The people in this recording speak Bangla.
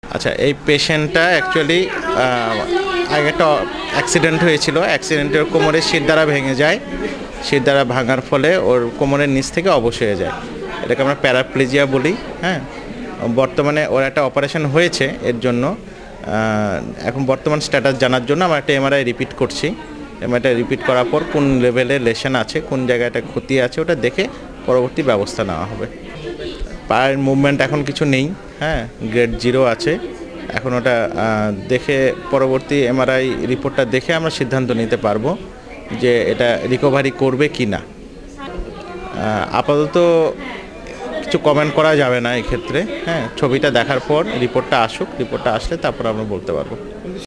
আচ্ছা, এই পেশেন্টটা অ্যাকচুয়ালি আগে একটা অ্যাক্সিডেন্ট হয়েছিল। অ্যাক্সিডেন্টের কোমরের শিরদাঁড়া ভেঙে যায়। শিরদাঁড়া ভাঙার ফলে ওর কোমরের নিচ থেকে অবশ হয়ে যায়। এটাকে আমরা প্যারাপ্লেজিয়া বলি। হ্যাঁ, বর্তমানে ওর একটা অপারেশন হয়েছে এর জন্য। এখন বর্তমান স্ট্যাটাস জানার জন্য আমরা একটা এমআরআই রিপিট করছি। এমআরআইটা রিপিট করার পর কোন লেভেলে লেশন আছে, কোন জায়গাটা ক্ষতি আছে, ওটা দেখে পরবর্তী ব্যবস্থা নেওয়া হবে। পায়ের মুভমেন্ট এখন কিছু নেই। হ্যাঁ, গ্রেড 0 আছে। এখন ওটা দেখে পরবর্তী এমআরআই রিপোর্টটা দেখে আমরা সিদ্ধান্ত নিতে পারবো যে এটা রিকভারি করবে কি না। আপাতত কিছু কমেন্ট করা যাবে না এক্ষেত্রে। হ্যাঁ, ছবিটা দেখার পর রিপোর্টটা আসুক, রিপোর্টটা আসলে তারপর আমরা বলতে পারবো।